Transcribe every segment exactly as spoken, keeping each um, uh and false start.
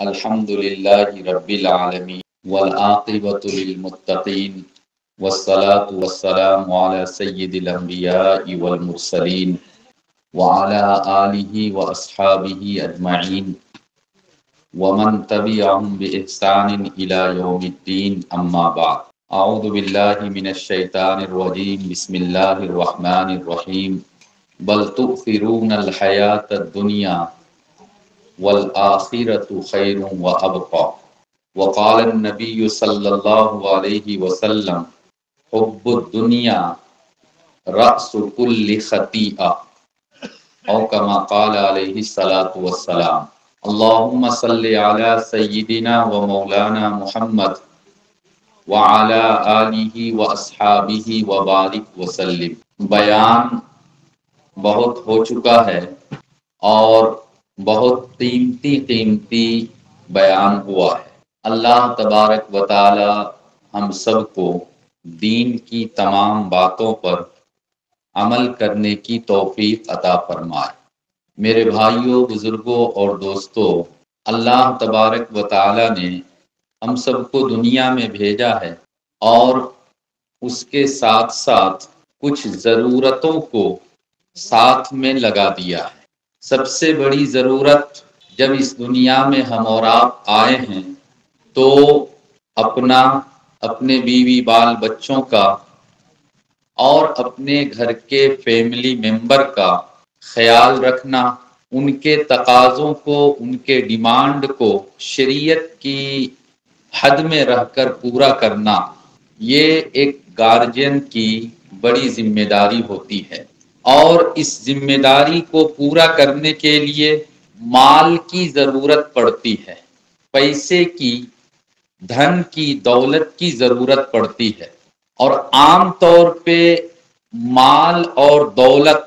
الحمد للہ رب العالمین والعاقبۃ للمتقین والصلاة والسلام علی سید الانبیاء والمرسلین وعلی آلہ واصحابہ اجمعین ومن تبعهم بإحسان إلى يوم الدین اما بعد اعوذ باللہ من الشیطان الرجیم بسم اللہ الرحمن الرحیم بل تؤثرون الحیاة الدنیا والآخرۃ خیر وابقی وقال النبی صلی اللہ علیہ وسلم حب الدنیا رأس کل خطیئہ او کما قال علیہ الصلاۃ والسلام اللہم صلی علی سیدنا و مولانا محمد وعلی آلہ واصحابہ وبارک وسلم۔ بیان بہت ہو چکا ہے اور بہت قیمتی قیمتی بیان ہوا ہے۔ اللہ تبارک و تعالی ہم سب کو دین کی تمام باتوں پر عمل کرنے کی توفیق عطا فرمائے۔ میرے بھائیوں، بزرگوں اور دوستوں، اللہ تبارک و تعالی نے ہم سب کو دنیا میں بھیجا ہے اور اس کے ساتھ ساتھ کچھ ضرورتوں کو ساتھ میں لگا دیا ہے۔ سب سے بڑی ضرورت جب اس دنیا میں ہم اور آپ آئے ہیں تو اپنا، اپنے بیوی بال بچوں کا اور اپنے گھر کے فیملی ممبر کا خیال رکھنا، ان کے تقاضوں کو، ان کے ڈیمانڈ کو شریعت کی حد میں رہ کر پورا کرنا، یہ ایک گارجین کی بڑی ذمہ داری ہوتی ہے۔ اور اس ذمہ داری کو پورا کرنے کے لیے مال کی ضرورت پڑتی ہے، پیسے کی، دھن کی، دولت کی ضرورت پڑتی ہے۔ اور عام طور پہ مال اور دولت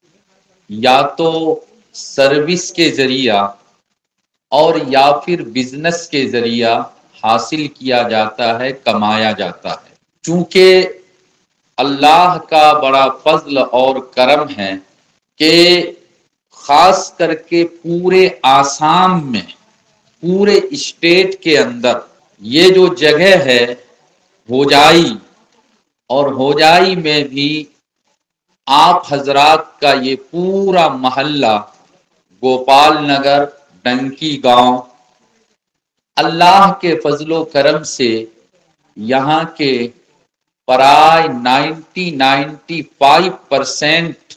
یا تو سروس کے ذریعہ اور یا پھر بزنس کے ذریعہ حاصل کیا جاتا ہے، کمایا جاتا ہے۔ چونکہ اللہ کا بڑا فضل اور کرم ہے کہ خاص کر کے پورے آسام میں، پورے اسٹیٹ کے اندر یہ جو جگہ ہے ہوجائی، اور ہوجائی میں بھی آپ حضرات کا یہ پورا محلہ گوپال نگر، ڈنکی گاؤں، اللہ کے فضل و کرم سے یہاں کے پرائے نائنٹی نائنٹی فائیو پرسینٹ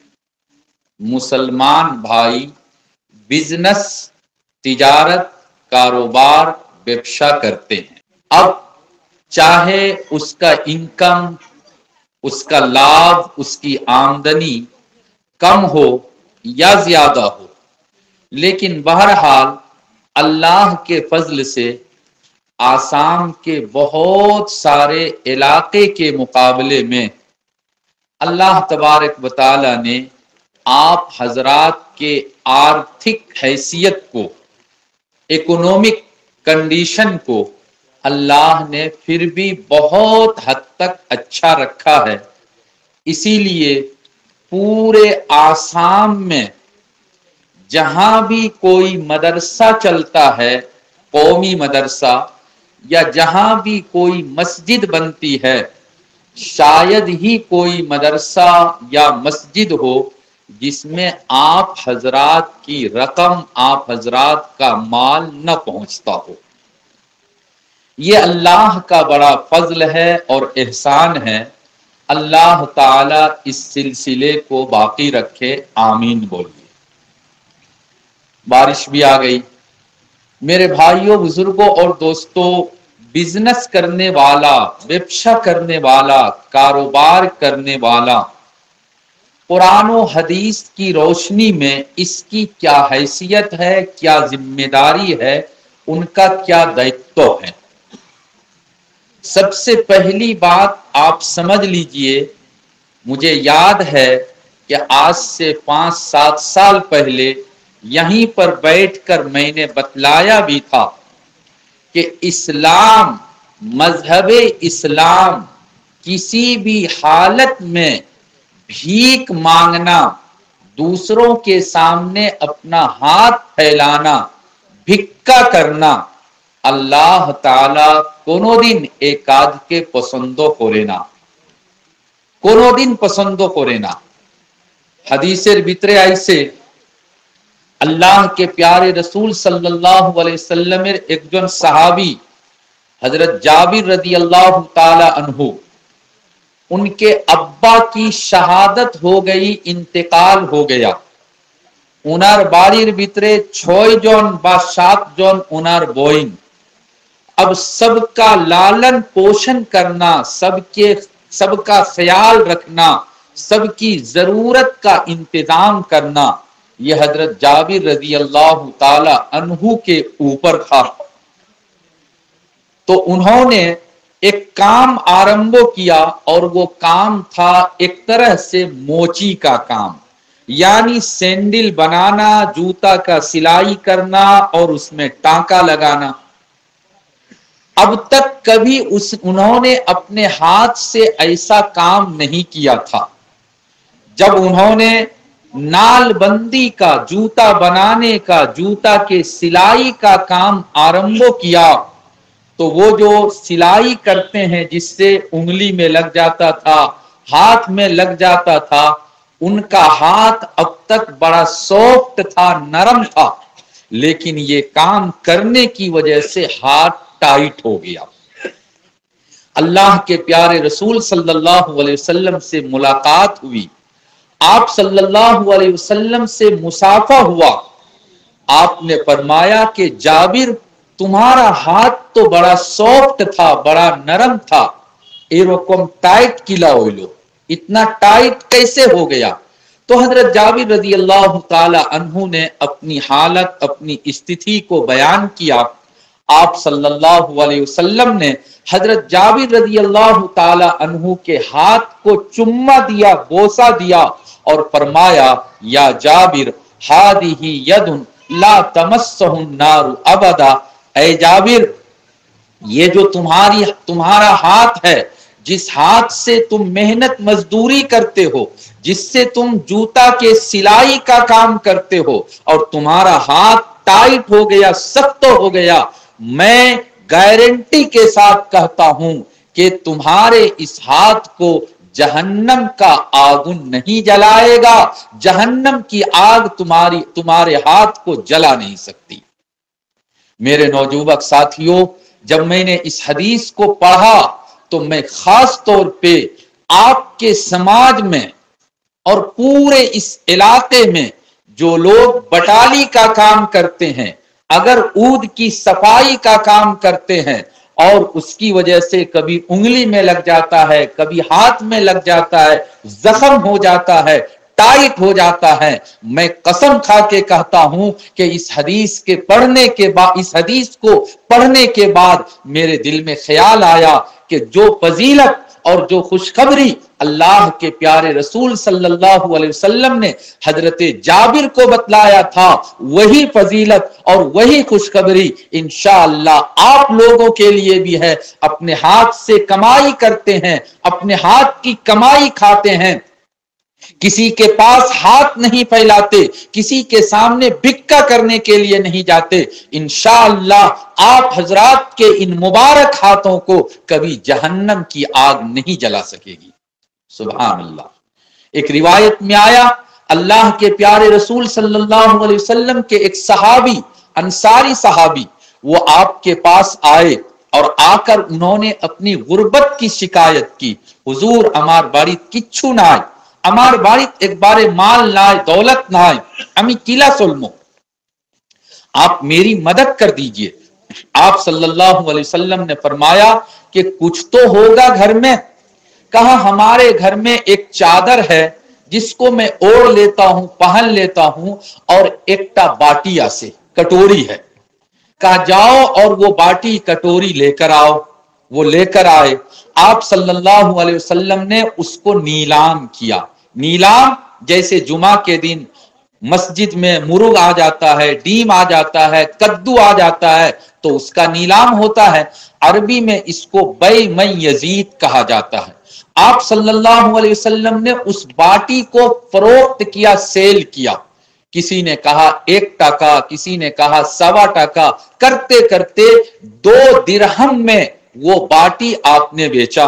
مسلمان بھائی بزنس، تجارت، کاروبار، ویبشا کرتے ہیں۔ اب چاہے اس کا انکم، اس کا لابھ، اس کی آمدنی کم ہو یا زیادہ ہو، لیکن بہرحال اللہ کے فضل سے آسام کے بہت سارے علاقے کے مقابلے میں اللہ تبارک و تعالی نے آپ حضرات کے آرتھک حیثیت کو، اکنومک کنڈیشن کو اللہ نے پھر بھی بہت حد تک اچھا رکھا ہے۔ اسی لیے پورے آسام میں جہاں بھی کوئی مدرسہ چلتا ہے، قومی مدرسہ، یا جہاں بھی کوئی مسجد بنتی ہے، شاید ہی کوئی مدرسہ یا مسجد ہو جس میں آپ حضرات کی رقم، آپ حضرات کا مال نہ پہنچتا ہو۔ یہ اللہ کا بڑا فضل ہے اور احسان ہے۔ اللہ تعالی اس سلسلے کو باقی رکھے، آمین بولیے۔ بارش بھی آ گئی۔ میرے بھائیوں، بزرگوں اور دوستوں، بزنس کرنے والا، ویبشا کرنے والا، کاروبار کرنے والا، قرآن و حدیث کی روشنی میں اس کی کیا حیثیت ہے، کیا ذمہ داری ہے، ان کا کیا دائتو ہے۔ سب سے پہلی بات آپ سمجھ لیجئے، مجھے یاد ہے کہ آج سے پانچ سات سال پہلے یہیں پر بیٹھ کر میں نے بتلایا بھی تھا کہ اسلام، مذہب اسلام کسی بھی حالت میں بھیک مانگنا، دوسروں کے سامنے اپنا ہاتھ پھیلانا، بھک ভিক্ষা করনা আল্লাহ তাআলা কোনোদিন এই কাজকে পছন্দ করে না, কোনোদিন পছন্দ করে না। হাদিসের ভিতরে আইছে আল্লাহ के प्यारे रसूल सल्लल्लाहु अलैहि वसल्लमेर एकजन साहाबी हजरत जाबिर रदी अल्लाह ताला अन्हु, उनके अब्बा की शहादत हो गई, इंतकाल हो गया। उनार बाड़ीर भितरे छय जन बा सात जन उनार बोइन। अब सबका लालन पोषण करना, सबके सबका ख्याल रखना, सबकी जरूरत का इंतजाम करना, ये हजरत जाबिर रजी अल्लाह ताला अन्हु के ऊपर था। तो उन्होंने एक काम आरंभ किया और वो काम था एक तरह से मोची का काम, यानी सैंडल बनाना, जूता का सिलाई करना और उसमें टांका लगाना। अब तक कभी उस उन्होंने अपने हाथ से ऐसा काम नहीं किया था। जब उन्होंने नालबंदी का, जूता बनाने का, जूता के सिलाई का काम आरंभ किया, तो वो जो सिलाई करते हैं जिससे उंगली में लग जाता था, हाथ में लग जाता था, उनका हाथ अब तक बड़ा सॉफ्ट था, नरम था, लेकिन ये काम करने की वजह से हाथ टाइट हो गया। अल्लाह के प्यारे रसूल सल्लल्लाहु अलैहि वसल्लम से मुलाकात हुई, आप सल्लल्लाहु अलैहि वसल्लम से मुसाफा हुआ। आपने फरमाया कि जाबिर, तुम्हारा हाथ तो बड़ा सॉफ्ट था, बड़ा नरम था, एरकम टाइट किला होइलो, इतना टाइट कैसे हो गया? तो हजरत जाबिर रजी अल्लाह ताला अन्हु ने अपनी हालत, अपनी स्थिति को बयान किया। आप सल्लल्लाहु अलैहि वसल्लम ने हजरत जाबिर रजी अल्लाह ताला अन्हु के हाथ को चुम्मा दिया, बोसा दिया और फरमाया, या जाबिर हादिही यदुन ला तमस्सहुन नारु अबदा। ऐ जाबिर, ये जो तुम्हारी तुम्हारा हाथ है, जिस हाथ से तुम मेहनत मजदूरी करते हो, जिससे तुम जूता के सिलाई का काम करते हो और तुम्हारा हाथ टाइट हो गया, सख्त हो गया, मैं गारंटी के साथ कहता हूं कि तुम्हारे इस हाथ को जहन्नम का आगुन नहीं जलाएगा, जहन्नम की आग तुम्हारी तुम्हारे हाथ को जला नहीं सकती। मेरे नौजुवक साथियों, जब मैंने इस हदीस को पढ़ा तो मैं खास तौर पे आपके समाज में और पूरे इस इलाके में जो लोग बटाली का काम करते हैं, अगर ऊद की सफाई का काम करते हैं और उसकी वजह से कभी उंगली में लग जाता है, कभी हाथ में लग जाता है, जख्म हो जाता है, टाइट हो जाता है, मैं कसम खा के कहता हूं कि इस हदीस के पढ़ने के बाद इस हदीस को पढ़ने के बाद मेरे दिल में ख्याल आया कि जो फजीलत और जो खुशखबरी अल्लाह के प्यारे रसूल सल्लल्लाहु अलैहि वसल्लम ने हजरत जाबिर को बतलाया था, वही फजीलत और वही खुशखबरी इंशाअल्लाह आप लोगों के लिए भी है। अपने हाथ से कमाई करते हैं, अपने हाथ की कमाई खाते हैं, किसी के पास हाथ नहीं फैलाते, किसी के सामने भिक्का करने के लिए नहीं जाते, इंशाअल्लाह आप हजरात के इन मुबारक हाथों को कभी जहन्नम की आग नहीं जला सकेगी। सुभान अल्लाह। एक रिवायत में आया, अल्लाह के प्यारे रसूल सल्लल्लाहु अलैहि वसल्लम के एक सहाबी, अंसारी सहाबी, वो आपके पास आए और आकर उन्होंने अपनी गुर्बत की शिकायत की। हुजूर, अमार बाड़ी किच्छु नाय, আমার বাড়িতে একবারে माल नाय, दौलत नाय, আমি কিলা চলমো, आप मेरी मदद कर दीजिए। आप सल्लल्लाहु अलैहि वसल्लम ने फरमाया कि कुछ तो होगा घर में। कहा, हमारे घर में एक चादर है जिसको मैं ओढ़ लेता हूं, पहन लेता हूं, और एकटा बाटिया से कटोरी है। कहा, जाओ और वो बाटी कटोरी लेकर आओ। वो लेकर आए। आप सल्लल्लाहु अलैहि वसल्लम ने उसको नीलाम किया। नीलाम जैसे जुमा के दिन मस्जिद में मुर्ग आ जाता है, डीम आ जाता है, कद्दू आ जाता है, तो उसका नीलाम होता है। अरबी में इसको बै मई यजीद कहा जाता है। आप सल्लल्लाहु अलैहि वसल्लम ने उस बाटी को फरोख्त किया, सेल किया। کسی نے کہا ایک ٹکا، کسی نے کہا سوا ٹکا، کرتے کرتے دو درہم میں وہ باٹی آپ نے بیچا۔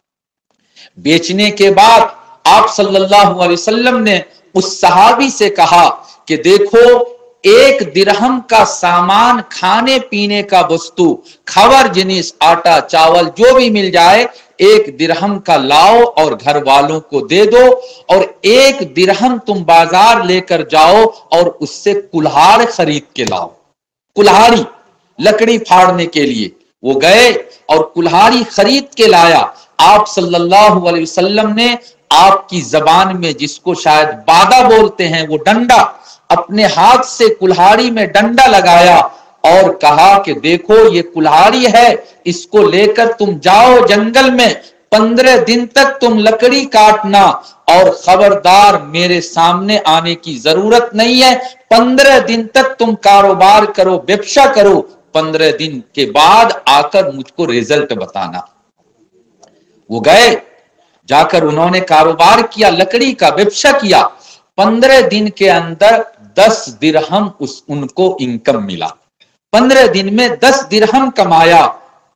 بیچنے کے بعد آپ صلی اللہ علیہ وسلم نے اس صحابی سے کہا کہ دیکھو ایک درہم کا سامان، کھانے پینے کا وستو، کھور جنس، آٹا چاول جو بھی مل جائے، ایک درہم کا لاؤ اور گھر والوں کو دے دو، اور ایک درہم تم بازار لے کر جاؤ اور اس سے کلہاڑ خرید کے لاؤ، کلہاڑی لکڑی پھاڑنے کے لیے۔ وہ گئے اور کلہاڑی خرید کے لایا۔ آپ صلی اللہ علیہ وسلم نے آپ کی زبان میں جس کو شاید بادہ بولتے ہیں، وہ ڈنڈا، اپنے ہاتھ سے کلہاڑی میں ڈنڈا لگایا اور کہا کہ دیکھو یہ کلہاڑی ہے، اس کو لے کر تم جاؤ جنگل میں، پندرہ دن تک تم لکڑی کاٹنا اور خبردار میرے سامنے آنے کی ضرورت نہیں ہے، پندرہ دن تک تم کاروبار کرو، بپشا کرو، پندرہ دن کے بعد آ کر مجھ کو ریزلٹ بتانا۔ وہ گئے، جا کر انہوں نے کاروبار کیا، لکڑی کا بپشا کیا، پندرہ دن کے اندر دس درہم اس ان کو انکم ملا، پندرہ دن میں دس درہم کمایا۔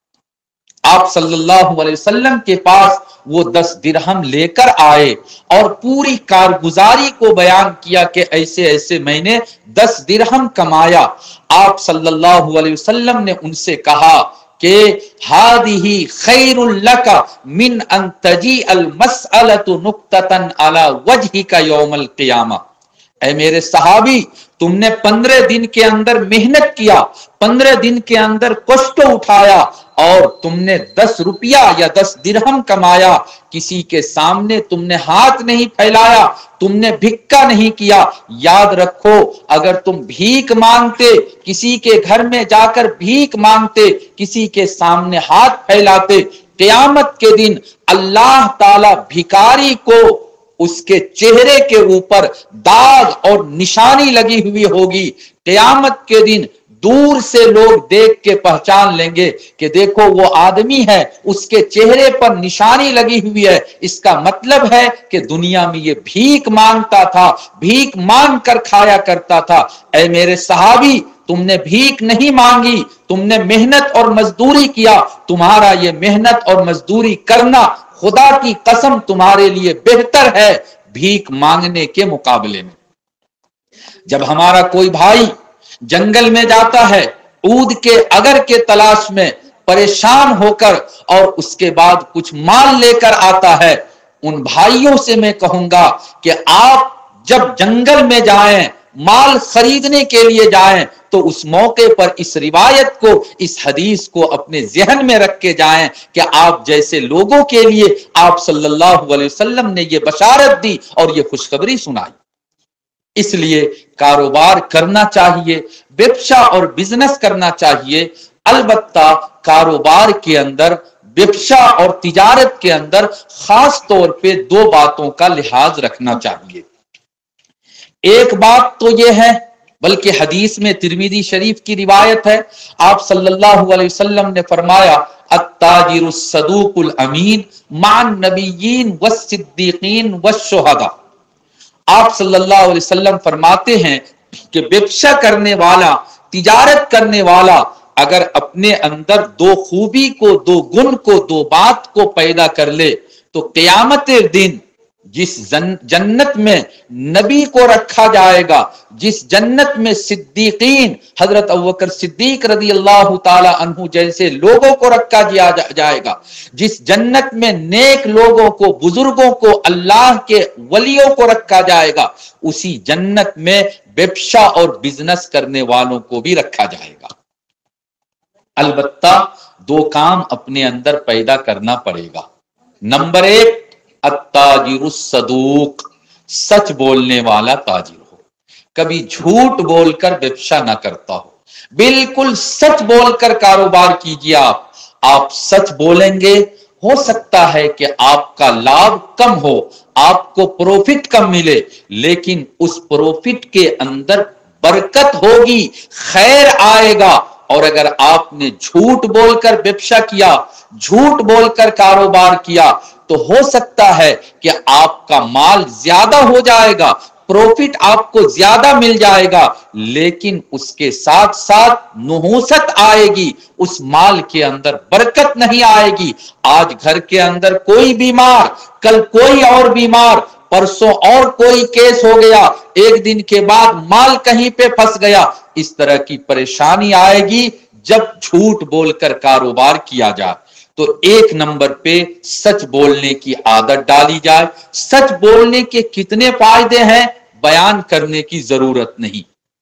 آپ صلی اللہ علیہ وسلم کے پاس وہ دس درہم لے کر آئے اور پوری کارگزاری کو بیان کیا کہ ایسے ایسے میں نے دس درہم کمایا۔ آپ صلی اللہ علیہ وسلم نے ان سے کہا کہ ہذہ خیر لک من ان تجیء المسألۃ نقطۃ علی وجہک یوم القیامہ۔ اے میرے صحابی، تم نے پندرہ دن کے اندر محنت کیا، پندرہ دن کے اندر کشت اٹھایا اور تم نے دس روپیہ یا دس درہم کمایا، کسی کے سامنے تم نے ہاتھ نہیں پھیلایا، تم نے بھکا نہیں کیا۔ یاد رکھو اگر تم بھیک مانگتے، کسی کے گھر میں جا کر بھیک مانگتے، کسی کے سامنے ہاتھ پھیلاتے، قیامت کے دن اللہ تعالی بھکاری کو اس کے چہرے کے اوپر داغ اور نشانی لگی ہوئی ہوگی۔ قیامت کے دن دور سے لوگ دیکھ کے پہچان لیں گے کہ دیکھو وہ آدمی ہے، اس کے چہرے پر نشانی لگی ہوئی ہے، اس کا مطلب ہے کہ دنیا میں یہ بھیک مانگتا تھا، بھیک مانگ کر کھایا کرتا تھا۔ اے میرے صحابی، تم نے بھیک نہیں مانگی، تم نے محنت اور مزدوری کیا، تمہارا یہ محنت اور مزدوری کرنا خدا کی قسم تمہارے لیے بہتر ہے بھیک مانگنے کے مقابلے میں۔ جب ہمارا کوئی بھائی جنگل میں جاتا ہے عود کے اگر کے تلاش میں، پریشان ہو کر، اور اس کے بعد کچھ مال لے کر آتا ہے، ان بھائیوں سے میں کہوں گا کہ آپ جب جنگل میں جائیں، مال خریدنے کے لیے جائیں، تو اس موقع پر اس روایت کو، اس حدیث کو اپنے ذہن میں رکھ کے جائیں کہ آپ جیسے لوگوں کے لیے آپ صلی اللہ علیہ وسلم نے یہ بشارت دی اور یہ خوشخبری سنائی۔ اس لیے کاروبار کرنا چاہیے، بپشا اور بزنس کرنا چاہیے، البتہ کاروبار کے اندر، بپشا اور تجارت کے اندر خاص طور پہ دو باتوں کا لحاظ رکھنا چاہیے۔ ایک بات تو یہ ہے، بلکہ حدیث میں ترمذی شریف کی روایت ہے، آپ صلی اللہ علیہ وسلم نے فرمایا التاجر الصدوق الامین مع النبیین والصدیقین والشہداء۔ آپ صلی اللہ علیہ وسلم فرماتے ہیں کہ بپشا کرنے والا، تجارت کرنے والا اگر اپنے اندر دو خوبی کو، دو گن کو، دو بات کو پیدا کر لے تو قیامت دن جس جنت میں نبی کو رکھا جائے گا، جس جنت میں صدیقین، حضرت ابوبکر صدیق رضی اللہ تعالی عنہ جیسے لوگوں کو رکھا جائے گا، جس جنت میں نیک لوگوں کو، بزرگوں کو، اللہ کے ولیوں کو رکھا جائے گا، اسی جنت میں بپشا اور بزنس کرنے والوں کو بھی رکھا جائے گا۔ البتہ دو کام اپنے اندر پیدا کرنا پڑے گا۔ نمبر ایک، التاجر الصدوق، سچ بولنے والا تاجر ہو، کبھی جھوٹ بول کر بپشا نہ کرتا ہو، بالکل سچ بول کر کاروبار کیجیے۔ آپ آپ سچ بولیں گے، ہو سکتا ہے کہ آپ کا لابھ کم ہو، آپ کو پروفٹ کم ملے، لیکن اس پروفٹ کے اندر برکت ہوگی، خیر آئے گا۔ اور اگر آپ نے جھوٹ بول کر بپشا کیا، جھوٹ بول کر کاروبار کیا، تو ہو سکتا ہے کہ آپ کا مال زیادہ ہو جائے گا، प्रॉफिट आपको ज्यादा मिल जाएगा, लेकिन उसके साथ साथ नुहूसत आएगी, उस माल के अंदर बरकत नहीं आएगी। आज घर के अंदर कोई बीमार, कल कोई और बीमार, परसों और कोई केस हो गया, एक दिन के बाद माल कहीं पे फंस गया। इस तरह की परेशानी आएगी जब झूठ बोलकर कारोबार किया जाए। तो एक नंबर पे सच बोलने की आदत डाली जाए। सच बोलने के कितने फायदे हैं बयान करने की जरूरत नहीं,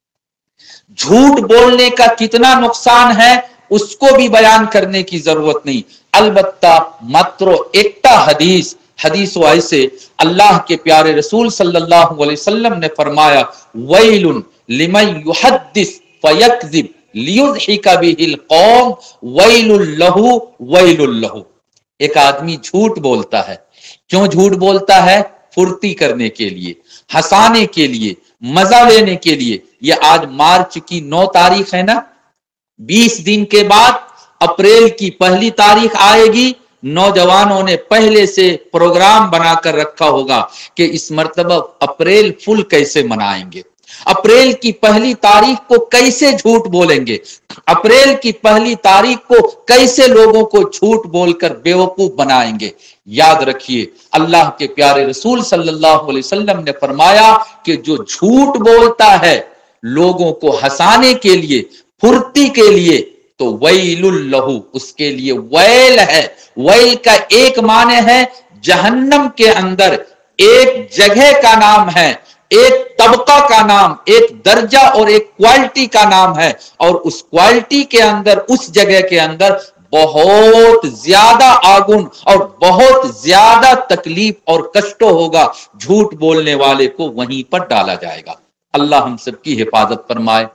झूठ बोलने का कितना नुकसान है उसको भी बयान करने की जरूरत नहीं। अलबत्ता मात्र एकटा हदीस हदीस ऐसे अल्लाह के प्यारे रसूल सल्लल्लाहु अलैहि वसल्लम ने फरमाया, वैलुन लिमन युहद्दिस फयकज़िब लियुज़हिका बिहिल कौम वैलुल लहु वैलुल लहु। एक आदमी झूठ बोलता है, क्यों झूठ बोलता है? फुर्ती करने के लिए, हंसाने के लिए, मजा लेने के लिए। ये आज मार्च की नौ तारीख है ना, बीस दिन के बाद अप्रैल की पहली तारीख आएगी। नौजवानों ने पहले से प्रोग्राम बनाकर रखा होगा कि इस मर्तबा अप्रैल फुल कैसे मनाएंगे, अप्रैल की पहली तारीख को कैसे झूठ बोलेंगे, अप्रैल की पहली तारीख को कैसे लोगों को झूठ बोलकर बेवकूफ बनाएंगे। याद रखिए, अल्लाह के प्यारे रसूल सल्लल्लाहु अलैहि वसल्लम ने फरमाया कि जो झूठ बोलता है लोगों को हंसाने के लिए, फुर्ती के लिए, तो वैलुल लहु, उसके लिए वैल है। वैल का एक माने है जहन्नम के अंदर एक जगह का नाम है, एक तबका का नाम, एक दर्जा और एक क्वालिटी का नाम है, और उस क्वालिटी के अंदर, उस जगह के अंदर बहुत ज्यादा आगुन और बहुत ज्यादा तकलीफ और कष्ट होगा। झूठ बोलने वाले को वहीं पर डाला जाएगा। अल्लाह हम सबकी हिफाजत फरमाए।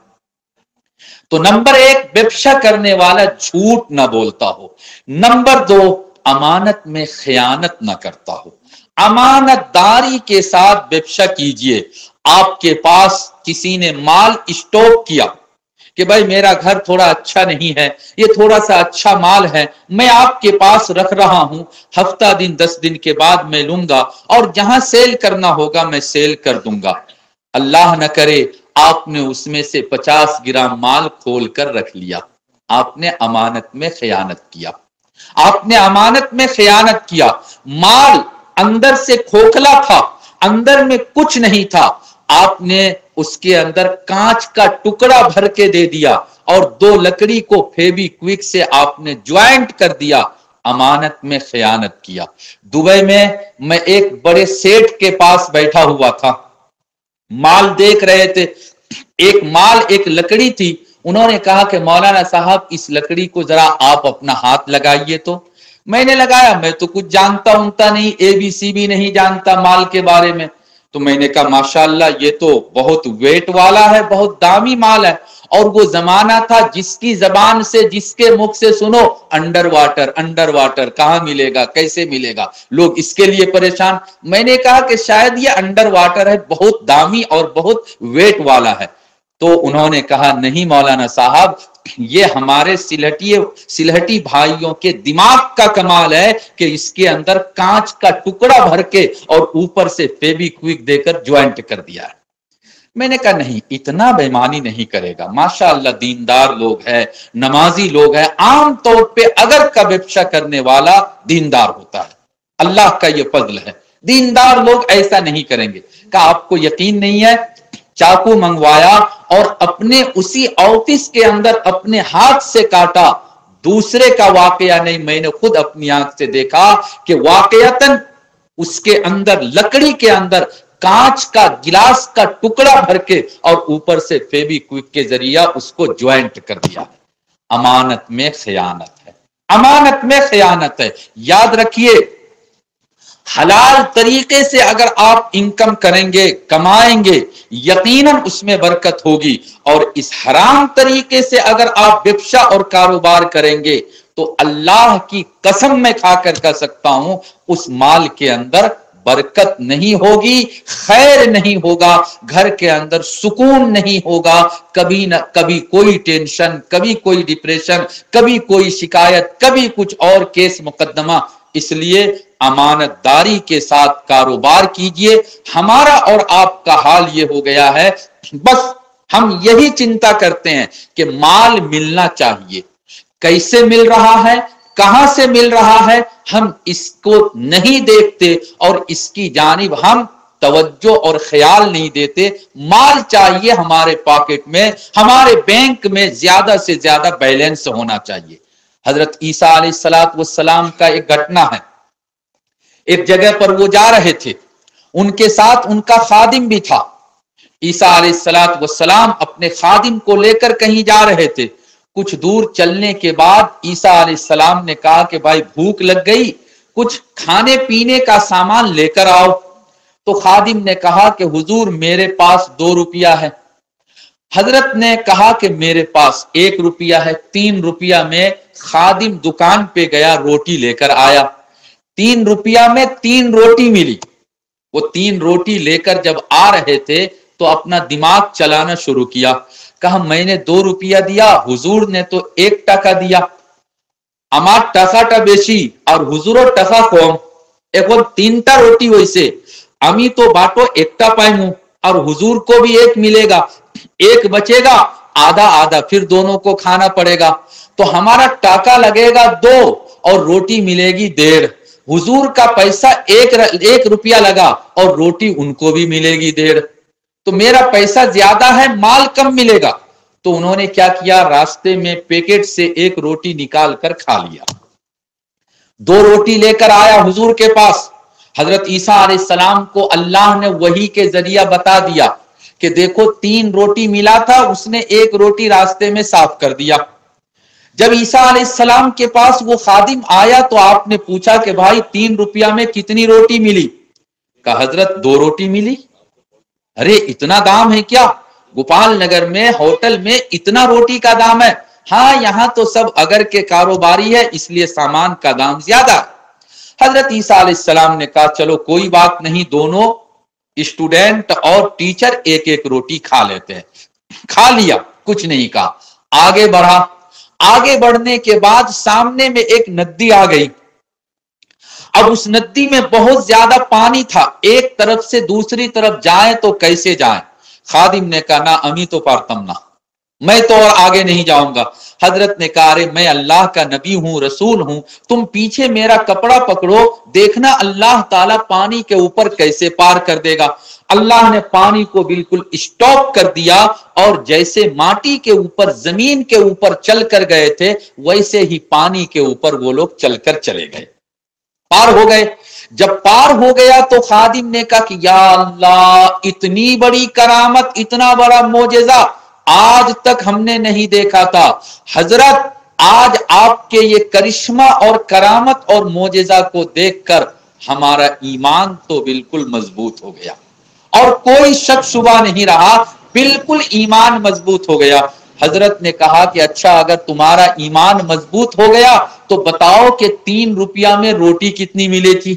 तो नंबर एक, व्यवसाय करने वाला झूठ ना बोलता हो। नंबर दो, अमानत में खयानत ना करता हो। अमानतदारी के साथ व्यवसाय कीजिए। आपके पास किसी ने माल स्टॉक किया कि भाई मेरा घर थोड़ा अच्छा नहीं है, ये थोड़ा सा अच्छा माल है, मैं आपके पास रख रहा हूं, हफ्ता दिन दस दिन के बाद मैं लूंगा और जहां सेल करना होगा मैं सेल कर दूंगा। अल्लाह न करे आपने उसमें से पचास ग्राम माल खोल कर रख लिया, आपने अमानत में खयानत किया। आपने अमानत में खयानत किया। माल अंदर से खोखला था, अंदर में कुछ नहीं था, आपने उसके अंदर कांच का टुकड़ा भर के दे दिया और दो लकड़ी को फेविक्विक से आपने ज्वाइंट कर दिया। अमानत में खयानत किया। दुबई में मैं एक बड़े सेठ के पास बैठा हुआ था, माल देख रहे थे। एक माल, एक लकड़ी थी। उन्होंने कहा कि मौलाना साहब इस लकड़ी को जरा आप अपना हाथ लगाइए। तो मैंने लगाया। मैं तो कुछ जानता उनता नहीं, एबीसी भी नहीं जानता माल के बारे में। तो मैंने कहा माशाअल्लाह ये तो बहुत वेट वाला है, बहुत दामी माल है। और वो जमाना था जिसकी जबान से, जिसके मुख से सुनो अंडर वाटर, अंडर वाटर कहां मिलेगा, कैसे मिलेगा, लोग इसके लिए परेशान। मैंने कहा कि शायद ये अंडर वाटर है, बहुत दामी और बहुत वेट वाला है। तो उन्होंने कहा नहीं मौलाना साहब, ये हमारे सिलहटी सिलहटी भाइयों के दिमाग का कमाल है कि इसके अंदर कांच का टुकड़ा भर के और ऊपर से फेविक्विक देकर ज्वाइंट कर दिया है। मैंने कहा नहीं, इतना बेईमानी नहीं करेगा। माशाअल्लाह दीनदार लोग हैं, नमाजी लोग हैं। आम तौर पे अगर का व्यवसाय करने वाला दीनदार होता है, अल्लाह का ये फजल है। दीनदार लोग ऐसा नहीं करेंगे। कहा आपको यकीन नहीं है, चाकू मंगवाया और अपने उसी ऑफिस के अंदर अपने हाथ से काटा। दूसरे का वाकया नहीं, मैंने खुद अपनी आंख से देखा कि वाकयातन उसके अंदर, लकड़ी के अंदर कांच का गिलास का टुकड़ा भर के और ऊपर से फेविक्विक के जरिया उसको ज्वाइंट कर दिया। अमानत में खयानत है, अमानत में खयानत है। याद रखिए, हलाल तरीके से अगर आप इनकम करेंगे, कमाएंगे, यकीनन उसमें बरकत होगी। और इस हराम तरीके से अगर आप व्यवसाय और कारोबार करेंगे तो अल्लाह की कसम मैं खाकर कह सकता हूं, उस माल के अंदर बरकत नहीं होगी, खैर नहीं होगा, घर के अंदर सुकून नहीं होगा। कभी न कभी कोई टेंशन, कभी कोई डिप्रेशन, कभी कोई शिकायत, कभी कुछ और केस मुकदमा। इसलिए امانتداری کے ساتھ کاروبار کیجئے. ہمارا اور آپ کا حال یہ ہو گیا ہے، بس ہم یہی چنتا کرتے ہیں کہ مال ملنا چاہیے، کیسے مل رہا ہے، کہاں سے مل رہا ہے، ہم اس کو نہیں دیکھتے اور اس کی جانب ہم توجہ اور خیال نہیں دیتے. مال چاہیے ہمارے پاکٹ میں، ہمارے بینک میں زیادہ سے زیادہ بیلنس ہونا چاہیے. حضرت عیسیٰ علیہ الصلوۃ والسلام کا ایک گھٹنا ہے. ایک جگہ پر وہ جا رہے تھے، ان کے ساتھ ان کا خادم بھی تھا. عیسیٰ علیہ الصلوۃ والسلام اپنے خادم کو لے کر کہیں جا رہے تھے. کچھ دور چلنے کے بعد عیسیٰ علیہ السلام نے کہا کہ بھائی بھوک لگ گئی، کچھ کھانے پینے کا سامان لے کر آؤ. تو خادم نے کہا کہ حضور میرے پاس دو روپیہ ہے. حضرت نے کہا کہ میرے پاس ایک روپیہ ہے. تین روپیہ میں خادم دکان پہ گیا، روٹی لے کر آیا. تین روپیہ میں تین روٹی ملی. وہ تین روٹی لے کر جب آ رہے تھے تو اپنا دماغ چلانا شروع کیا. کہا میں نے دو روپیہ دیا، حضور نے تو ایک ٹکا دیا. আমার টাকাটা বেশি আর হুজুরের টাকা কম, এখন তিনটা রুটি হইছে, আমি তো বাটো একটা পাইমু और हुजूर को भी एक मिलेगा, एक बचेगा, आधा आधा फिर दोनों को खाना पड़ेगा. तो हमारा टाका लगेगा दो और रोटी मिलेगी डेढ़. हुजूर का पैसा एक एक रुपया लगा और रोटी उनको भी मिलेगी डेढ़. तो मेरा पैसा ज्यादा है, माल कम मिलेगा. तो उन्होंने क्या किया, रास्ते में पैकेट से एक रोटी निकाल कर खा लिया. दो रोटी लेकर आया हुजूर के पास. हजरत ईसा अलैहिस्सलाम को अल्लाह ने वही के जरिया बता दिया कि देखो तीन रोटी मिला था, उसने एक रोटी रास्ते में साफ कर दिया. जब ईसा अलैहिस्सलाम के पास वो खादिम आया तो आपने पूछा कि भाई तीन रुपया में कितनी रोटी मिली? कहा हजरत दो रोटी मिली. अरे इतना दाम है क्या? गोपाल नगर में होटल में इतना रोटी का दाम है? हाँ, यहां तो सब अगर के कारोबारी है इसलिए सामान का दाम ज्यादा. हजरत ईसा अलैहिस्सलाम ने कहा चलो कोई बात नहीं, दोनों स्टूडेंट और टीचर एक एक रोटी खा लेते हैं. खा लिया, कुछ नहीं कहा, आगे बढ़ा. आगे बढ़ने के बाद सामने में एक नदी आ गई. अब उस नदी में बहुत ज्यादा पानी था, एक तरफ से दूसरी तरफ जाए तो कैसे जाए. खादिम ने कहा ना अमी तो पारतम ना, मैं तो और आगे नहीं जाऊंगा. हजरत ने कहा अरे मैं अल्लाह का नबी हूं, रसूल हूं, तुम पीछे मेरा कपड़ा पकड़ो, देखना अल्लाह ताला पानी के ऊपर कैसे पार कर देगा. अल्लाह ने पानी को बिल्कुल स्टॉप कर दिया और जैसे माटी के ऊपर, जमीन के ऊपर चल कर गए थे वैसे ही पानी के ऊपर वो लोग चलकर चले गए, पार हो गए. जब पार हो गया तो खादिम ने कहा कि या अल्लाह इतनी बड़ी करामत, इतना बड़ा मोजेजा आज तक हमने नहीं देखा था. हजरत आज आपके ये करिश्मा और करामत और मोजेजा को देखकर हमारा ईमान तो बिल्कुल मजबूत हो गया और कोई शक शुबा नहीं रहा, बिल्कुल ईमान मजबूत हो गया. हजरत ने कहा कि अच्छा अगर तुम्हारा ईमान मजबूत हो गया तो बताओ कि तीन रुपया में रोटी कितनी मिली थी.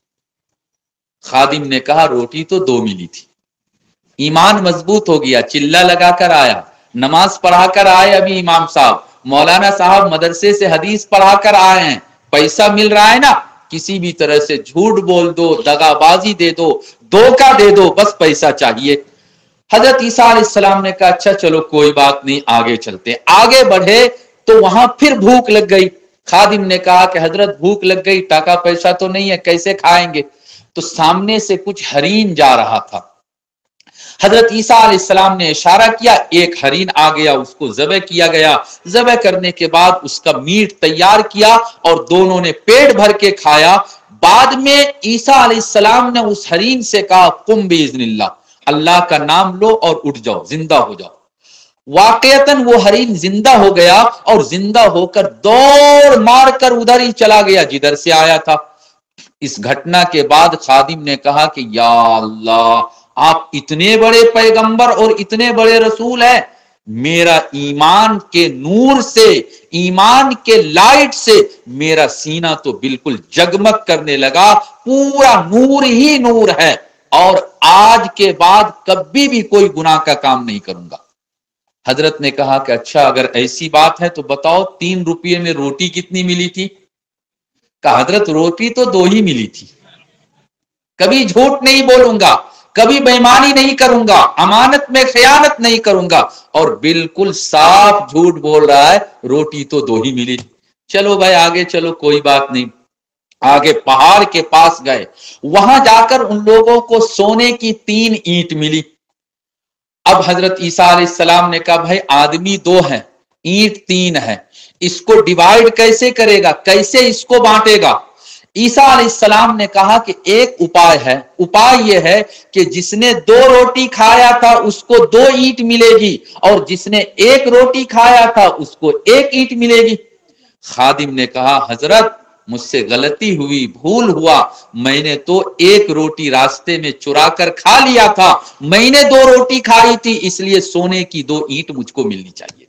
खादिम ने कहा रोटी तो दो मिली थी. ईमान मजबूत हो गया, चिल्ला लगाकर आया, नमाज पढ़ाकर आए. अभी इमाम साहब, मौलाना साहब मदरसे से हदीस पढ़ाकर आए हैं, पैसा मिल रहा है ना, किसी भी तरह से झूठ बोल दो, दगाबाजी दे दो, धोखा दे दो, बस पैसा चाहिए. हजरत ईसा अलैहिस्सलाम ने कहा अच्छा चलो कोई बात नहीं, आगे चलते. आगे बढ़े तो वहां फिर भूख लग गई. खादिम ने कहा कि हजरत भूख लग गई, टाका पैसा तो नहीं है, कैसे खाएंगे. तो सामने से कुछ हरीन जा रहा था. हजरत ईसा अलैहिस्सलाम ने इशारा किया, एक हरीन आ गया, उसको ज़बह किया गया. ज़बह करने के बाद उसका मीट तैयार किया और दोनों ने पेट भर के खाया. बाद में ईसा अलैहिस्सलाम ने उस हरीन से कहा कुम बिइज़्निल्लाह, अल्लाह का नाम लो और उठ जाओ, जिंदा हो जाओ. वाकईतन वो हरीन जिंदा हो गया और जिंदा होकर दौड़ मारकर उधर ही चला गया जिधर से आया था. इस घटना के बाद खादिम ने कहा कि या अल्लाह आप इतने बड़े पैगंबर और इतने बड़े रसूल हैं, मेरा ईमान के नूर से, ईमान के लाइट से मेरा सीना तो बिल्कुल जगमग करने लगा, पूरा नूर ही नूर है और आज के बाद कभी भी कोई गुनाह का काम नहीं करूंगा. हजरत ने कहा कि अच्छा अगर ऐसी बात है तो बताओ तीन रुपये में रोटी कितनी मिली थी. कहा हजरत रोटी तो दो ही मिली थी, कभी झूठ नहीं बोलूंगा, कभी बेईमानी नहीं करूंगा, अमानत में खयानत नहीं करूंगा, और बिल्कुल साफ झूठ बोल रहा है, रोटी तो दो ही मिली थी। चलो भाई आगे चलो, कोई बात नहीं। आगे पहाड़ के पास गए, वहां जाकर उन लोगों को सोने की तीन ईंट मिली। अब हजरत ईसा अलैहिस्सलाम ने कहा भाई आदमी दो हैं, ईंट तीन है, इसको डिवाइड कैसे करेगा, कैसे इसको बांटेगा? ईसा अलैहिस्सलाम ने कहा कि एक उपाय है, उपाय यह है कि जिसने दो रोटी खाया था उसको दो ईंट मिलेगी, और जिसने एक रोटी खाया था उसको एक ईंट मिलेगी। खादिम ने कहा हजरत मुझसे गलती हुई, भूल हुआ, मैंने तो एक रोटी रास्ते में चुरा कर खा लिया था, मैंने दो रोटी खाई थी, इसलिए सोने की दो ईंट मुझको मिलनी चाहिए।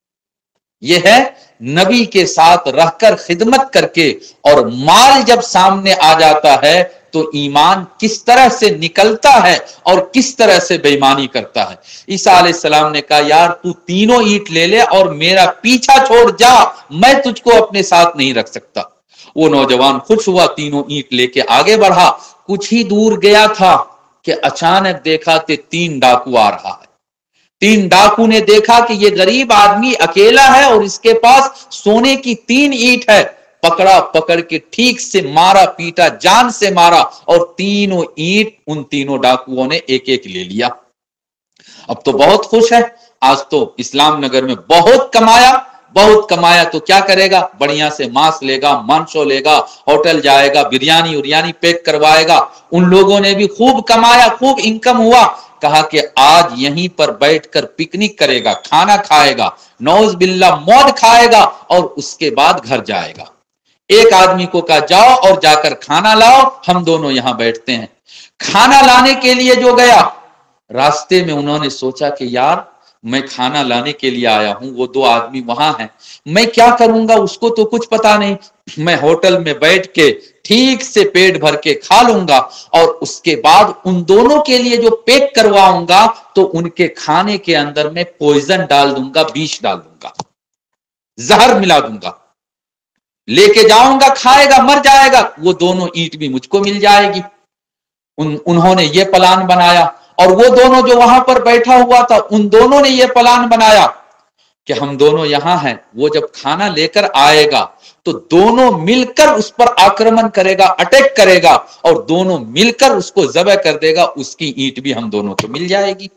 यह है नबी के साथ रहकर खिदमत करके, और माल जब सामने आ जाता है तो ईमान किस तरह से निकलता है और किस तरह से बेईमानी करता है। ईसा अलैहिस्सलाम ने कहा यार तू तीनों ईंट ले ले और मेरा पीछा छोड़ जा, मैं तुझको अपने साथ नहीं रख सकता। वो नौजवान खुश हुआ, तीनों ईंट लेके आगे बढ़ा। कुछ ही दूर गया था कि अचानक देखा कि तीन डाकू आ रहा है। तीन डाकू ने देखा कि ये गरीब आदमी अकेला है और इसके पास सोने की तीन ईंट है। पकड़ा, पकड़ के ठीक से मारा पीटा, जान से मारा, और तीनों ईंट उन तीनों डाकुओं ने एक एक ले लिया। अब तो बहुत खुश है, आज तो इस्लाम नगर में बहुत कमाया, बहुत कमाया तो क्या करेगा, बढ़िया से मांस लेगा, मांसो लेगा, होटल जाएगा, बिरयानी उरियानी पैक करवाएगा। उन लोगों ने भी खूब कमाया, खूब इनकम हुआ। कहा कि आज यहीं पर बैठकर पिकनिक करेगा, खाना खाएगा, नौज बिल्ला मौज खाएगा, और उसके बाद घर जाएगा। एक आदमी को कहा जाओ और जाकर खाना लाओ, हम दोनों यहां बैठते हैं। खाना लाने के लिए जो गया, रास्ते में उन्होंने सोचा कि यार मैं खाना लाने के लिए आया हूं, वो दो आदमी वहां हैं, मैं क्या करूंगा, उसको तो कुछ पता नहीं, मैं होटल में बैठ के ठीक से पेट भर के खा लूंगा, और उसके बाद उन दोनों के लिए जो पैक करवाऊंगा तो उनके खाने के अंदर में पॉइजन डाल दूंगा, विष डाल दूंगा, जहर मिला दूंगा, लेके जाऊंगा, खाएगा, मर जाएगा, वो दोनों ईंट भी मुझको मिल जाएगी। उन उन्होंने ये प्लान बनाया, और वो दोनों जो वहां पर बैठा हुआ था, उन दोनों ने ये प्लान बनाया कि हम दोनों यहां हैं, वो जब खाना लेकर आएगा तो दोनों मिलकर उस पर आक्रमण करेगा, अटैक करेगा, और दोनों मिलकर उसको ज़ब्ह कर देगा, उसकी ईंट भी हम दोनों को मिल जाएगी।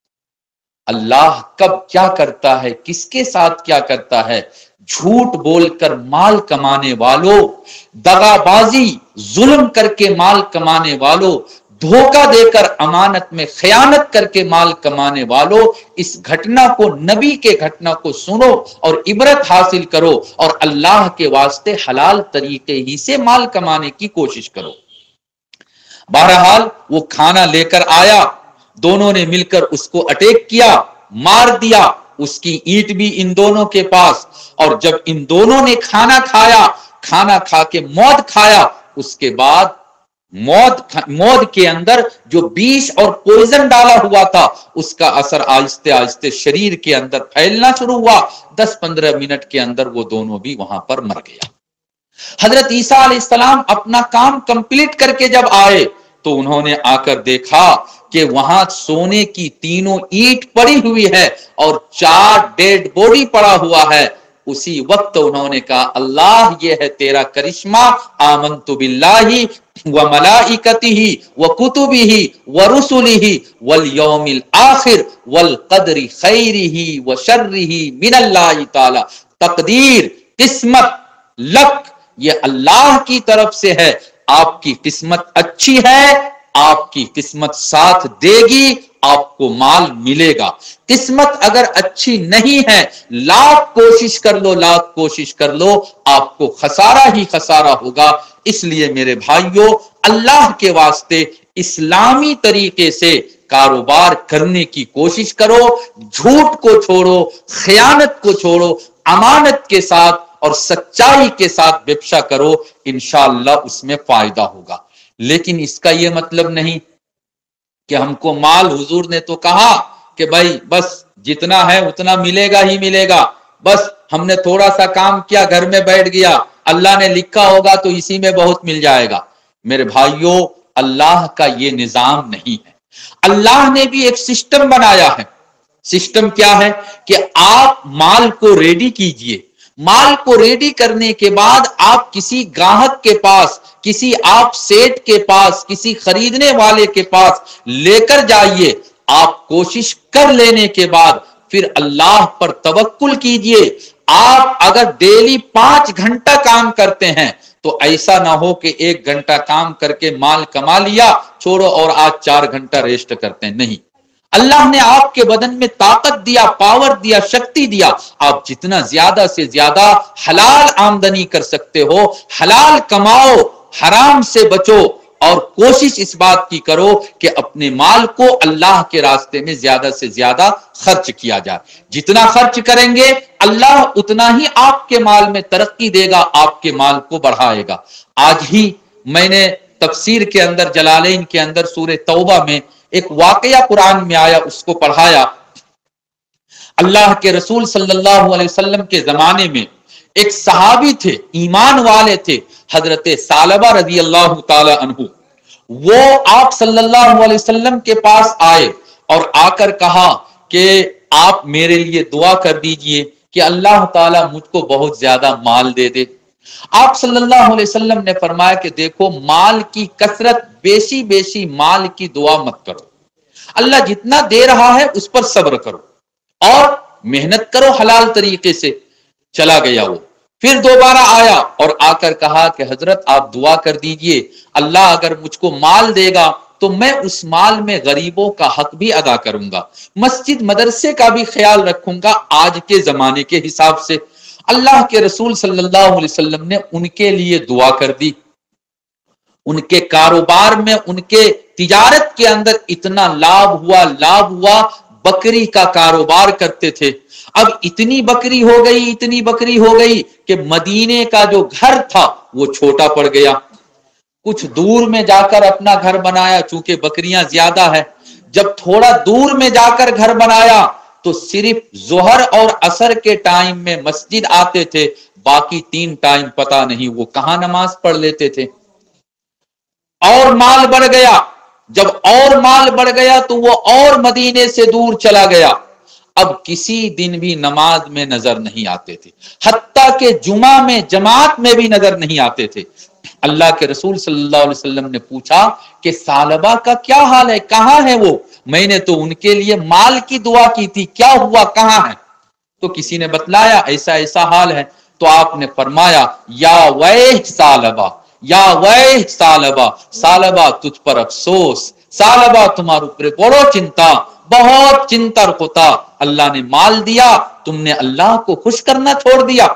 अल्लाह कब क्या करता है, किसके साथ क्या करता है, झूठ बोलकर माल कमाने वालों, दगाबाजी जुल्म करके माल कमाने वालों, धोखा देकर अमानत में खयानत करके माल कमाने वालों, इस घटना को, नबी के घटना को सुनो और इबरत हासिल करो, और अल्लाह के वास्ते हलाल तरीके ही से माल कमाने की कोशिश करो। बहरहाल वो खाना लेकर आया, दोनों ने मिलकर उसको अटैक किया, मार दिया, उसकी ईंट भी इन दोनों के पास। और जब इन दोनों ने खाना खाया, खाना खा के मौत खाया, उसके बाद मौत मौत के अंदर जो विष और पॉइजन डाला हुआ था, उसका असर आहिस्ते आहिस्ते शरीर के अंदर फैलना शुरू हुआ। दस पंद्रह मिनट के अंदर वो दोनों भी वहां पर मर गया। हजरत ईसा अलैहिस्सलाम अपना काम कंप्लीट करके जब आए तो उन्होंने आकर देखा कि वहां सोने की तीनों ईंट पड़ी हुई है और चार डेड बॉडी पड़ा हुआ है। उसी वक्त उन्होंने कहा अल्लाह ये है तेरा करिश्मा, आमन्तु बिल्लाहि व मलाइकतिही व कुतुबिही व रुसुलिही वल यौमिल आखिर वल कदरी खैरिही व शर्रिही मिनल्लाहि ताला। तकदीर, किस्मत, लक ये अल्लाह की तरफ से है। आपकी किस्मत अच्छी है, आपकी किस्मत साथ देगी, आपको माल मिलेगा। किस्मत अगर अच्छी नहीं है, लाख कोशिश कर लो, लाख कोशिश कर लो, आपको खसारा ही खसारा होगा। इसलिए मेरे भाइयों, अल्लाह के वास्ते इस्लामी तरीके से कारोबार करने की कोशिश करो, झूठ को छोड़ो, खयानत को छोड़ो, अमानत के साथ और सच्चाई के साथ व्यवसाय करो, इंशाअल्लाह उसमें फायदा होगा। लेकिन इसका यह मतलब नहीं कि हमको माल, हुजूर ने तो कहा कि भाई बस जितना है उतना मिलेगा ही मिलेगा, बस हमने थोड़ा सा काम किया, घर में बैठ गया, اللہ نے لکھا ہوگا تو اسی میں بہت مل جائے گا۔ میرے بھائیوں، اللہ کا یہ نظام نہیں ہے۔ اللہ نے بھی ایک سسٹم بنایا ہے۔ سسٹم کیا ہے کہ آپ مال کو ریڈی کیجئے، مال کو ریڈی کرنے کے بعد آپ کسی گاہک کے پاس، کسی آپ سیٹ کے پاس، کسی خریدنے والے کے پاس لے کر جائیے۔ آپ کوشش کر لینے کے بعد پھر اللہ پر توکل کیجئے۔ آپ اگر ڈیلی پانچ گھنٹہ کام کرتے ہیں تو ایسا نہ ہو کہ ایک گھنٹہ کام کر کے مال کما لیا، چھوڑو اور آج چار گھنٹہ ریسٹ کرتے ہیں۔ نہیں، اللہ نے آپ کے بدن میں طاقت دیا، پاور دیا، شکتی دیا۔ آپ جتنا زیادہ سے زیادہ حلال آمدنی کر سکتے ہو حلال کماؤ، حرام سے بچو، اور کوشش اس بات کی کرو کہ اپنے مال کو اللہ کے راستے میں زیادہ سے زیادہ خرچ کیا جائے۔ جتنا خرچ کریں گے اللہ اتنا ہی آپ کے مال میں ترقی دے گا، آپ کے مال کو بڑھائے گا۔ آج ہی میں نے تفسیر کے اندر جلالین کے اندر سورہ توبہ میں ایک واقعہ قرآن میں آیا، اس کو پڑھایا۔ اللہ کے رسول صلی اللہ علیہ وسلم کے زمانے میں ایک صحابی تھے، ایمان والے تھے، حضرت ثعلبہ رضی اللہ تعالی عنہ۔ وہ آپ صلی اللہ علیہ وسلم کے پاس آئے اور آ کر کہا کہ آپ میرے لیے دعا کر دیجئے کہ اللہ تعالیٰ مجھ کو بہت زیادہ مال دے دے۔ آپ صلی اللہ علیہ وسلم نے فرمایا کہ دیکھو، مال کی کثرت، بیشی بیشی مال کی دعا مت کرو، اللہ جتنا دے رہا ہے اس پر صبر کرو اور محنت کرو حلال طریقے سے۔ چلا گیا وہ، پھر دوبارہ آیا اور آ کر کہا کہ حضرت آپ دعا کر دیجئے، اللہ اگر مجھ کو مال دے گا تو میں اس مال میں غریبوں کا حق بھی ادا کروں گا، مسجد مدرسے کا بھی خیال رکھوں گا آج کے زمانے کے حساب سے۔ اللہ کے رسول صلی اللہ علیہ وسلم نے ان کے لیے دعا کر دی۔ ان کے کاروبار میں، ان کے تجارت کے اندر اتنا لابھ ہوا لابھ ہوا بکری کا کاروبار کرتے تھے۔ اب اتنی بکری ہو گئی اتنی بکری ہو گئی کہ مدینے کا جو گھر تھا وہ چھوٹا پڑ گیا۔ کچھ دور میں جا کر اپنا گھر بنایا، چونکہ بکریاں زیادہ ہے۔ جب تھوڑا دور میں جا کر گھر بنایا تو صرف ظہر اور عصر کے ٹائم میں مسجد آتے تھے، باقی تین ٹائم پتہ نہیں وہ کہاں نماز پڑھ لیتے تھے۔ اور مال بڑھ گیا، جب اور مال بڑھ گیا تو وہ اور مدینے سے دور چلا گیا۔ اب کسی دن بھی نماز میں نظر نہیں آتے تھے، حتیٰ کہ جمعہ میں جماعت میں بھی نظر نہیں آتے تھے۔ اللہ کے رسول صلی اللہ علیہ وسلم نے پوچھا کہ ثعلبہ کا کیا حال ہے، کہاں ہے وہ؟ میں نے تو ان کے لیے مال کی دعا کی تھی، کیا ہوا، کہاں ہے؟ تو کسی نے بتلایا ایسا ایسا حال ہے۔ تو آپ نے فرمایا یا ویح ثعلبہ، یا ویح ثعلبہ، ثعلبہ تجھ پر افسوس، ثعلبہ تمہارے اوپر بڑو چنتا، بہت چنتر ہوتا، اللہ نے مال دیا، تم نے اللہ کو خوش کرنا چھوڑ دیا۔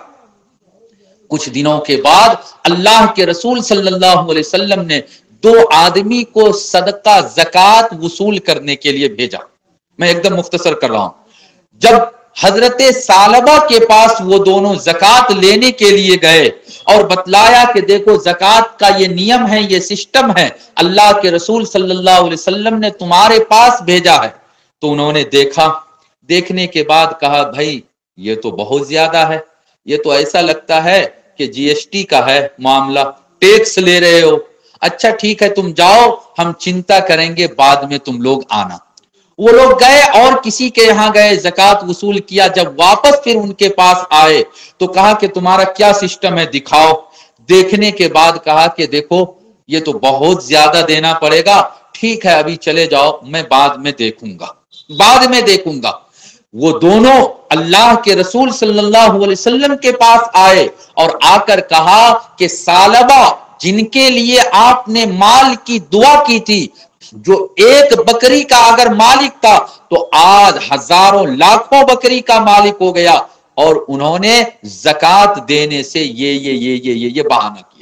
کچھ دنوں کے بعد اللہ کے رسول صلی اللہ علیہ وسلم نے دو آدمی کو صدقہ زکوٰۃ وصول کرنے کے لیے بھیجا۔ میں ایک دم مختصر کر رہا ہوں۔ جب حضرت ثعلبہ کے پاس وہ دونوں زکوٰۃ لینے کے لیے گئے اور بتلایا کہ دیکھو زکوٰۃ کا یہ نیم ہے، یہ سسٹم ہے، اللہ کے رسول صلی اللہ علیہ وسلم نے تمہارے پاس بھیجا ہے، تو انہوں نے دیکھا، دیکھنے کے بعد کہا بھائی یہ تو بہت زیادہ ہے، یہ تو ایسا لگتا ہے کہ جی ایس ٹی کا ہے معاملہ، ٹیکس لے رہے ہو۔ اچھا ٹھیک ہے تم جاؤ، ہم چنتا کریں گے، بعد میں تم لوگ آنا۔ وہ لوگ گئے اور کسی کے یہاں گئے، زکوٰۃ وصول کیا۔ جب واپس پھر ان کے پاس آئے تو کہا کہ تمہارا کیا سسٹم ہے دکھاؤ۔ دیکھنے کے بعد کہا کہ دیکھو یہ تو بہت زیادہ دینا پڑے گا، ٹھیک ہے ابھی چلے جاؤ، میں بعد میں دیکھوں گا بعد میں دیکھوں گا۔ وہ دونوں اللہ کے رسول صلی اللہ علیہ وسلم کے پاس آئے اور آ کر کہا کہ ثعلبہ جن کے لیے آپ نے مال کی دعا کی تھی، جو ایک بکری کا اگر مالک تھا تو آج ہزاروں لاکھوں بکری کا مالک ہو گیا، اور انہوں نے زکوٰۃ دینے سے یہ یہ یہ یہ یہ, یہ بہانہ کیا۔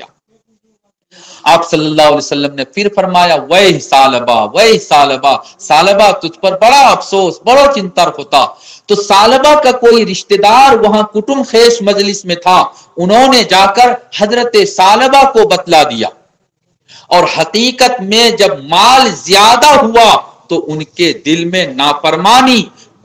آپ صلی اللہ علیہ وسلم نے پھر فرمایا ویح ثعلبہ، ویح ثعلبہ، ثعلبہ تجھ پر بڑا افسوس، بڑا چنتر ہوتا۔ تو ثعلبہ کا کوئی رشتہ دار وہاں کٹم خیش مجلس میں تھا، انہوں نے جا کر حضرت ثعلبہ کو بتلا دیا، اور حقیقت میں جب مال زیادہ ہوا تو ان کے دل میں نافرمانی،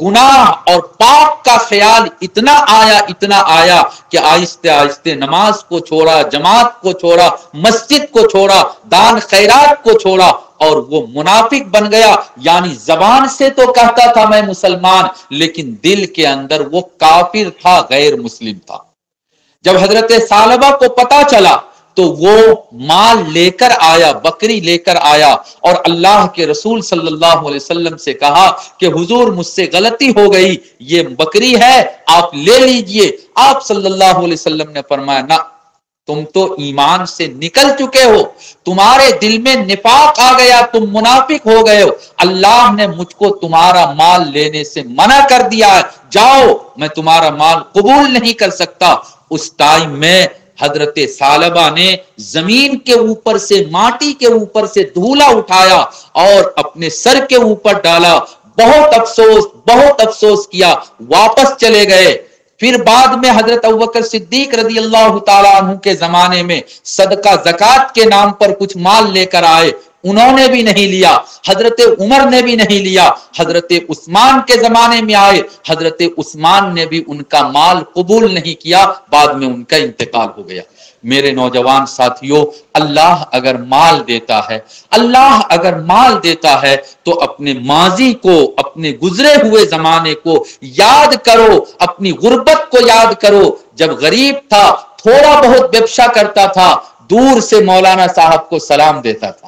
گناہ اور پاک کا خیال اتنا آیا اتنا آیا کہ آہستہ آہستہ نماز کو چھوڑا، جماعت کو چھوڑا، مسجد کو چھوڑا، دان خیرات کو چھوڑا اور وہ منافق بن گیا. یعنی زبان سے تو کہتا تھا میں مسلمان، لیکن دل کے اندر وہ کافر تھا، غیر مسلم تھا. جب حضرت ثعلبہ کو پتا چلا تو وہ مال لے کر آیا، بکری لے کر آیا اور اللہ کے رسول صلی اللہ علیہ وسلم سے کہا کہ حضور مجھ سے غلطی ہو گئی، یہ بکری ہے آپ لے لیجئے. آپ صلی اللہ علیہ وسلم نے فرمایا نہ، تم تو ایمان سے نکل چکے ہو، تمہارے دل میں نفاق آ گیا، تم منافق ہو گئے ہو، اللہ نے مجھ کو تمہارا مال لینے سے منع کر دیا ہے، جاؤ میں تمہارا مال قبول نہیں کر سکتا. اس ٹائم میں حضرت ثعلبہ نے زمین کے اوپر سے، ماٹی کے اوپر سے دھولا اٹھایا اور اپنے سر کے اوپر ڈالا. بہت افسوس بہت افسوس کیا، واپس چلے گئے. پھر بعد میں حضرت ابوبکر صدیق رضی اللہ تعالیٰ عنہ کے زمانے میں صدقہ زکات کے نام پر کچھ مال لے کر آئے، انہوں نے بھی نہیں لیا. حضرت عمر نے بھی نہیں لیا. حضرت عثمان کے زمانے میں آئے، حضرت عثمان نے بھی ان کا مال قبول نہیں کیا، بعد میں ان کا انتقال ہو گیا. میرے نوجوان ساتھیوں، اللہ اگر مال دیتا ہے، اللہ اگر مال دیتا ہے تو اپنے ماضی کو، اپنے گزرے ہوئے زمانے کو یاد کرو، اپنی غربت کو یاد کرو. جب غریب تھا، تھوڑا بہت ویبسا کرتا تھا، دور سے مولانا صاحب کو سلام دیتا تھا،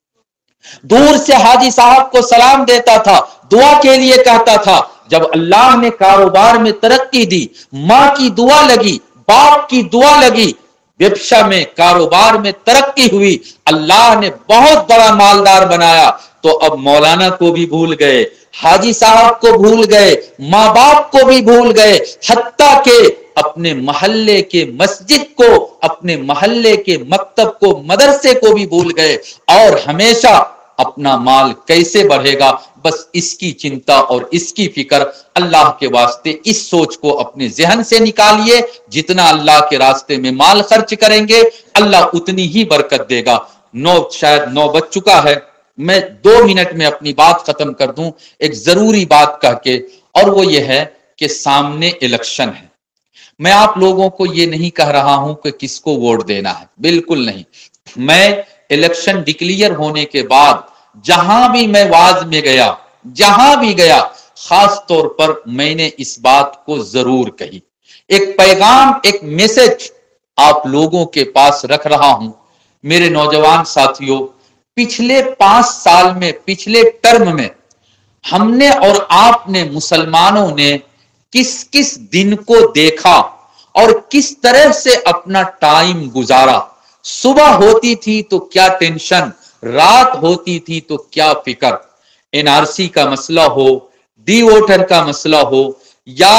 دور سے حاجی صاحب کو سلام دیتا تھا، دعا کے لیے کہتا تھا. جب اللہ نے کاروبار میں ترقی دی، ماں کی دعا لگی، باپ کی دعا لگی، ویبسا میں، کاروبار میں ترقی ہوئی، اللہ نے بہت بڑا مالدار بنایا، تو اب مولانا کو بھی بھول گئے، حاجی صاحب کو بھول گئے، ماں باپ کو بھی بھول گئے، حتیٰ کہ اپنے محلے کے مسجد کو، اپنے محلے کے مکتب کو، مدرسے کو بھی بھول گئے. اور ہمیشہ اپنا مال کیسے بڑھے گا، بس اس کی چنتا اور اس کی فکر. اللہ کے واسطے اس سوچ کو اپنے ذہن سے نکالیے، جتنا اللہ کے راستے میں مال خرچ کریں گے اللہ اتنی ہی برکت دے گا. نو شاید نو بج چکا ہے، میں دو منٹ میں اپنی بات ختم کر دوں ایک ضروری بات کہہ کے، اور وہ یہ ہے کہ سامنے الیکشن ہے. میں آپ لوگوں کو یہ نہیں کہہ رہا ہوں کہ کس کو ووٹ دینا ہے، بالکل نہیں. میں الیکشن ڈکلیئر ہونے کے بعد جہاں بھی میں واز میں گیا، جہاں بھی گیا، خاص طور پر میں نے اس بات کو ضرور کہی. ایک پیغام، ایک میسج آپ لوگوں کے پاس رکھ رہا ہوں. میرے نوجوان ساتھیوں، پچھلے پانچ سال میں، پچھلے ٹرم میں ہم نے اور آپ نے، مسلمانوں نے کس کس دن کو دیکھا اور کس طرح سے اپنا ٹائم گزارا. صبح ہوتی تھی تو کیا ٹینشن، رات ہوتی تھی تو کیا فکر. این آر سی کا مسئلہ ہو، ڈی ووٹر کا مسئلہ ہو، یا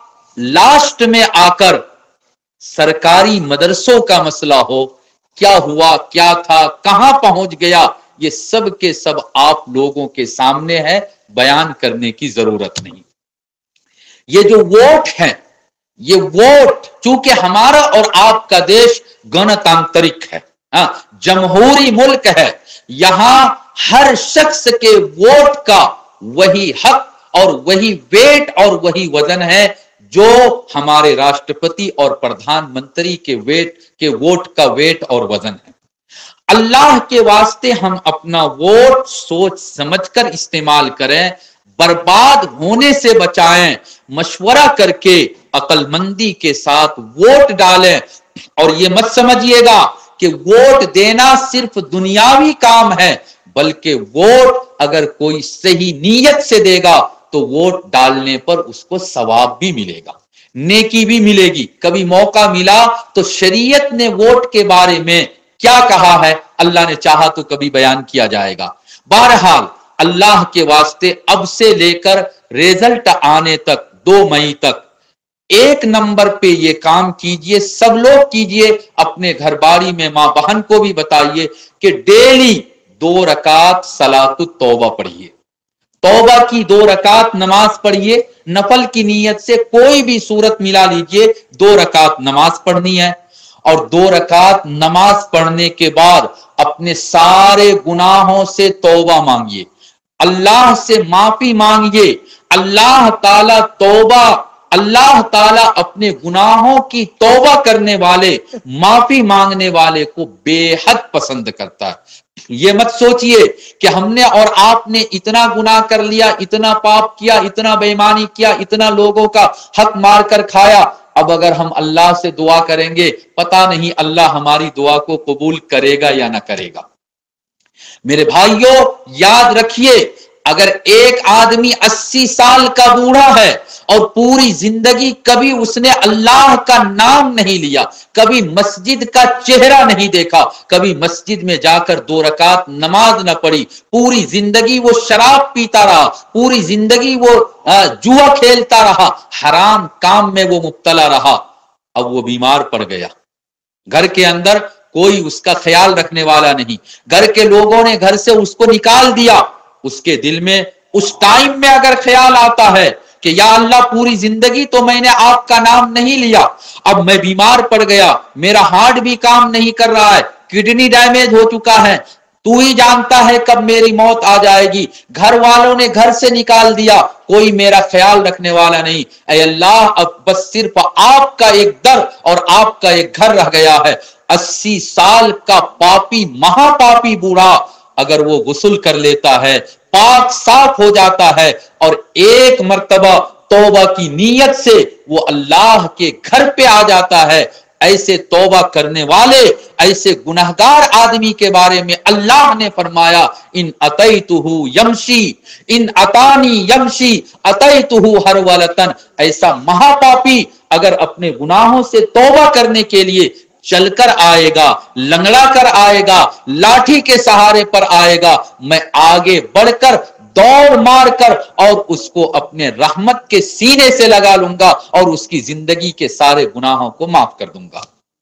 لاسٹ میں آ کر سرکاری مدرسوں کا مسئلہ ہو، کیا ہوا، کیا تھا، کہاں پہنچ گیا، یہ سب کے سب آپ لوگوں کے سامنے ہے، بیان کرنے کی ضرورت نہیں. یہ جو ووٹ ہے، یہ ووٹ چونکہ ہمارا اور آپ کا دیش گنتانترک ہے، جمہوری ملک ہے، یہاں ہر شخص کے ووٹ کا وہی حق اور وہی ویٹ اور وہی وزن ہے جو ہمارے راشٹرپتی اور پردھان منتری کے ویٹ کے ووٹ کا ویٹ اور وزن ہے. اللہ کے واسطے ہم اپنا ووٹ سوچ سمجھ کر استعمال کریں، برباد ہونے سے بچائیں، مشورہ کر کے عقل مندی کے ساتھ ووٹ ڈالیں. اور یہ مت سمجھیے گا کہ ووٹ دینا صرف دنیاوی کام ہے، بلکہ ووٹ اگر کوئی صحیح نیت سے دے گا تو ووٹ ڈالنے پر اس کو ثواب بھی ملے گا، نیکی بھی ملے گی. کبھی موقع ملا تو شریعت نے ووٹ کے بارے میں کیا کہا ہے، اللہ نے چاہا تو کبھی بیان کیا جائے گا. بہرحال اللہ کے واسطے اب سے لے کر ریزلٹ آنے تک، دو مئی تک ایک نمبر پہ یہ کام کیجئے، سب لوگ کیجئے. اپنے گھر باری میں ماں بہن کو بھی بتائیے کہ ڈیلی دو رکعت صلاۃ التوبہ پڑھیے، توبہ کی دو رکعت نماز پڑھیے. نفل کی نیت سے کوئی بھی صورت ملا لیجئے، دو رکعت نماز پڑھنی ہے. اور دو رکعت نماز پڑھنے کے بعد اپنے سارے گناہوں سے توبہ مانگیے، اللہ سے معافی مانگیے. اللہ تعالی توبہ اللہ تعالیٰ اپنے گناہوں کی توبہ کرنے والے معافی مانگنے والے کو بے حد پسند کرتا ہے۔ یہ مت سوچئے کہ ہم نے اور آپ نے اتنا گناہ کر لیا، اتنا پاپ کیا، اتنا بے ایمانی کیا، اتنا لوگوں کا حق مار کر کھایا، اب اگر ہم اللہ سے دعا کریں گے پتہ نہیں اللہ ہماری دعا کو قبول کرے گا یا نہ کرے گا۔ میرے بھائیوں یاد رکھیے، اگر ایک آدمی اسی سال کا بوڑھا ہے اور پوری زندگی کبھی اس نے اللہ کا نام نہیں لیا، کبھی مسجد کا چہرہ نہیں دیکھا، کبھی مسجد میں جا کر دو رکعت نماز نہ پڑھی، پوری زندگی وہ شراب پیتا رہا، پوری زندگی وہ جوا کھیلتا رہا، حرام کام میں وہ مبتلا رہا، اب وہ بیمار پڑ گیا، گھر کے اندر کوئی اس کا خیال رکھنے والا نہیں، گھر کے لوگوں نے گھر سے اس کو نکال دیا، اس کے دل میں اس ٹائم میں اگر خیال آتا ہے کہ یا اللہ پوری زندگی تو میں نے آپ کا نام نہیں لیا، اب میں بیمار پڑ گیا، میرا ہارٹ بھی کام نہیں کر رہا ہے، کڈنی ڈیمیج ہو چکا ہے، تو ہی جانتا ہے کب میری موت آ جائے گی، گھر والوں نے گھر سے نکال دیا، کوئی میرا خیال رکھنے والا نہیں، اے اللہ اب بس صرف آپ کا ایک در اور آپ کا ایک گھر رہ گیا ہے۔ اسی سال کا پاپی مہا پاپی بوڑھا اگر وہ غسل کر لیتا ہے، پاک صاف ہو جاتا ہے اور ایک مرتبہ توبہ کی نیت سے وہ اللہ کے گھر پہ آ جاتا ہے، ایسے توبہ کرنے والے ایسے گنہگار آدمی کے بارے میں اللہ نے فرمایا ان اتیتہ یمشی ان اتانی یمشی اتیتہ ہرولتن، ایسا مہا پاپی اگر اپنے گناہوں سے توبہ کرنے کے لیے چل کر آئے گا، لنگڑا کر آئے گا، لاٹھی کے سہارے پر آئے گا، میں آگے بڑھ کر دوڑ مار کر اور اس کو اپنے رحمت کے سینے سے لگا لوں گا اور اس کی زندگی کے سارے گناہوں کو معاف کر دوں گا۔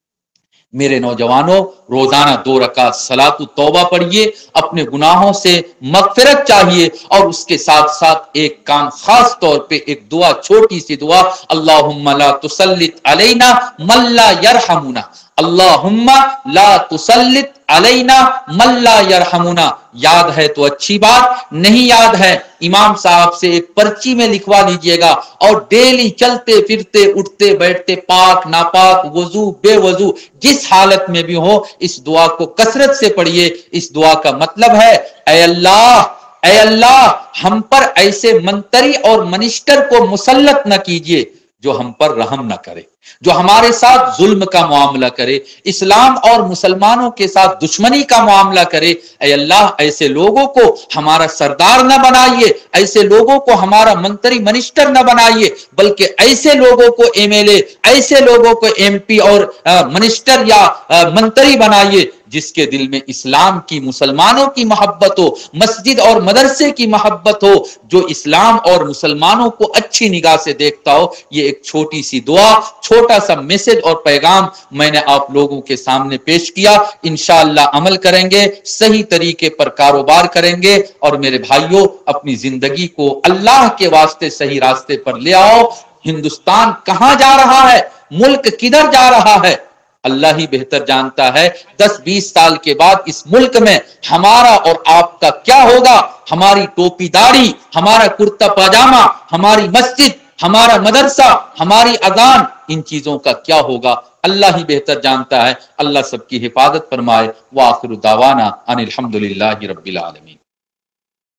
میرے نوجوانوں روزانہ دو رکعت صلاۃ التوبہ پڑھیے، اپنے گناہوں سے مغفرت چاہیے، اور اس کے ساتھ ساتھ ایک کام خاص طور پہ ایک دعا، چھوٹی سی دعا، اللہم لا تسلط علینا من لا یرحمنا، اللہم لا تسلط علینا من لا یرحمنا۔ یاد ہے تو اچھی بات، نہیں یاد ہے امام صاحب سے ایک پرچی میں لکھوا لیجئے گا اور ڈیلی چلتے پھرتے اٹھتے بیٹھتے پاک ناپاک وضو بے وضو جس حالت میں بھی ہو اس دعا کو کثرت سے پڑھیے۔ اس دعا کا مطلب ہے اے اللہ اے اللہ ہم پر ایسے منتری اور منسٹر کو مسلط نہ کیجئے جو ہم پر رحم نہ کرے، جو ہمارے ساتھ ظلم کا معاملہ کرے، اسلام اور مسلمانوں کے ساتھ دشمنی کا معاملہ کرے۔ اے اللہ ایسے لوگوں کو ہمارا سردار نہ بنائیے، ایسے لوگوں کو ہمارا منتری منسٹر نہ بنائیے، بلکہ ایسے لوگوں کو ایم ایل اے، ایسے لوگوں کو ایم پی اور منسٹر یا منتری بنائیے جس کے دل میں اسلام کی، مسلمانوں کی محبت ہو، مسجد اور مدرسے کی محبت ہو، جو اسلام اور مسلمانوں کو اچھی نگاہ سے دیکھتا ہو۔ یہ ایک چھوٹی سی دعا، چھوٹا سا میسج اور پیغام میں نے آپ لوگوں کے سامنے پیش کیا، انشاءاللہ عمل کریں گے، صحیح طریقے پر کاروبار کریں گے، اور میرے بھائیوں اپنی زندگی کو اللہ کے واسطے صحیح راستے پر لے آؤ۔ ہندوستان کہاں جا رہا ہے، ملک کدھر جا رہا ہے، اللہ ہی بہتر جانتا ہے۔ دس بیس سال کے بعد اس ملک میں ہمارا اور آپ کا کیا ہوگا، ہماری ٹوپی داڑھی، ہمارا کرتا پاجامہ، ہماری مسجد، ہمارا مدرسہ، ہماری اذان، ان چیزوں کا کیا ہوگا اللہ ہی بہتر جانتا ہے۔ اللہ سب کی حفاظت فرمائے۔ وآخر دعوانا ان الحمدللہ رب العالمین۔